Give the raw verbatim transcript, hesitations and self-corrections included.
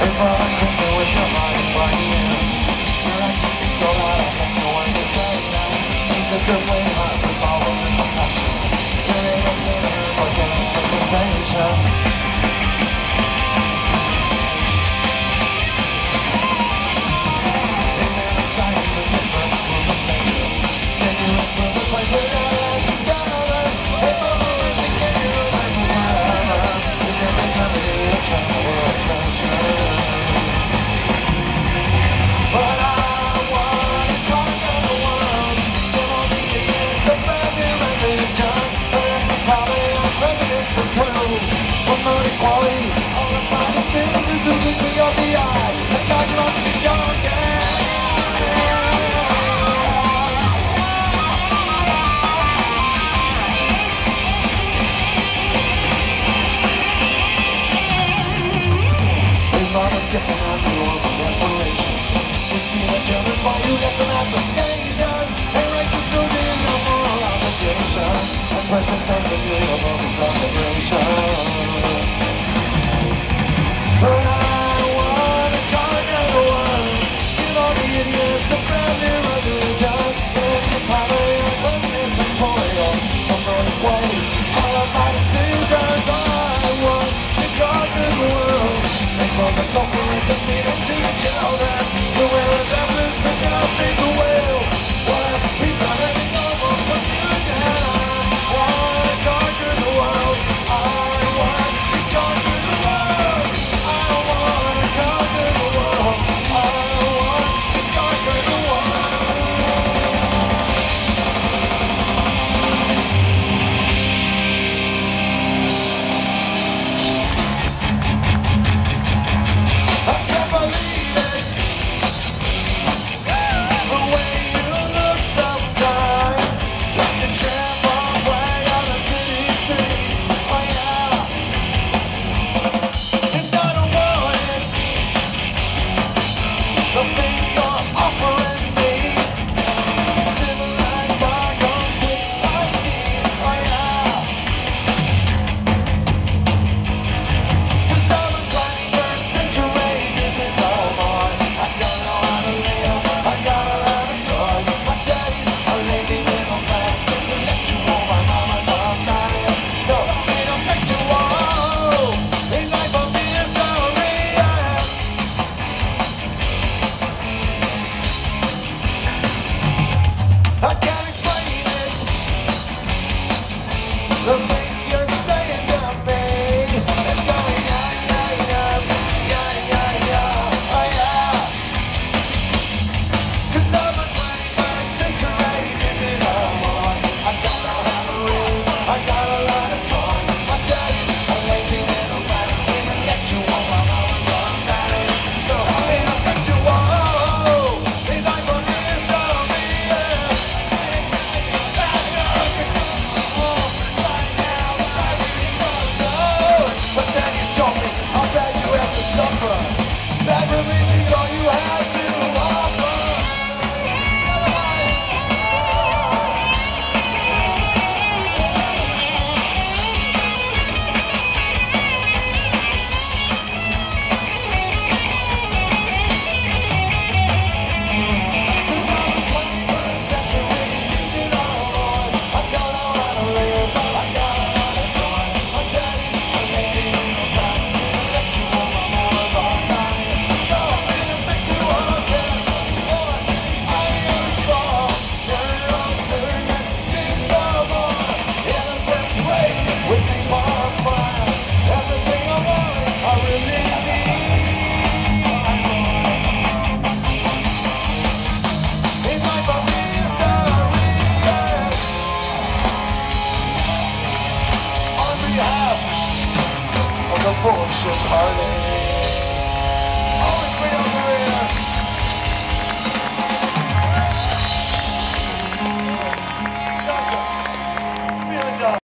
If I kiss you with your heart and body in, you're acting so loud I have no one to say now. He says to play hard with power and compassion. There ain't no sinner for getting for temptation. In every silence of different rules of nature, can you look for the place where I like together? If I'm always again, you're alive forever. Is every melody a treasure or a treasure? But I wanna conquer the world. Still on the end of every religion. And the power of prejudice and proof. Promote equality. All of my decisions to keep me on the eye. And not love me junkie. If I'm a different on the orb of desperation. We see the German while you left them at the station. And righteous to be no more obligation. And precious and the beauty of all the conflagration. But I wanna conquer the world. Give all the idiots a brand new religion. And the power of goodness and toil. From the way, all of my decisions I want to conquer the world. And for the conquerors and freedom to the children. The will of evolution now save the whales. What a peace on any normal communion. I wanna conquer the world. I want to conquer the world. I wanna conquer the world. I want to conquer the world. I can't believe it. The way you look sometimes, like a tramp on flag on a city street. Oh yeah, and I don't want it. The things you're offering me, civilized by complete honesty. Oh yeah, 'cause I'm a twenty-first century digital boy. I don't know how to live. I got a lot of toys. My daddy's a lazy little class intellectual. My mama's a married, so ineffectual. In life of me a story, yeah. I can't explain it. The things you're saying to me, it's going yeah, yeah, yeah, yeah, yeah, yeah, oh yeah. 'Cause I'm a twenty-first century digital boy. I don't know how to read. I got a lot of toys. My daddy's a lazy little man. Intellectual. My mama's unmarried, so ineffectual. In life of me a story, yeah. But then you told me how bad you have to suffer. That religion's all you have to offer. Cause I'm a twenty-first century digital boy. I don't know how to live. I got a lot of toys. My daddy's a lazy little brat. Intellectual. My mama's unmarried, so ineffectual. Yeah, boy, I am strong. You're all certain. Things no more. Innocence wait with me for a fire. Everything I want, I really need. In life of me a story, yeah. On behalf of the bullshit party.